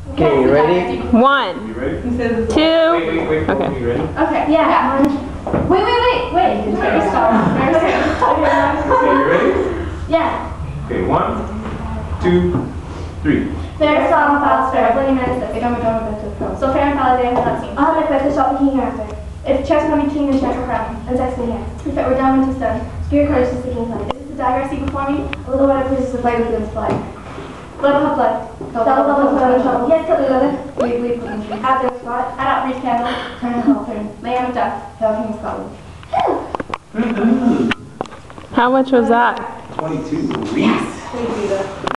Okay, you ready? 1, You ready? 2. Wait. Okay. You ready? Okay, yeah. Wait. Very strong. Okay, you ready? Yeah. Okay, 1, 2, 3. Very strong, faster. Bloody medicine. So fair and foul, they have not seen. I'll make better shot the king after. If chess become king, then chess will crown. And text me here. If it were done, when 'tis done. Spirit courage is the king's life. Is this the dagger I see before me? A little white pleases to play with you and fly. Blood will have blood. Double trouble. Yes, kill the other. Bleed, clean. At their spot. Add out brief candle. Turn and hell turn. Lay on of death. Hail King of Scotland. How much was that? 22. Yes.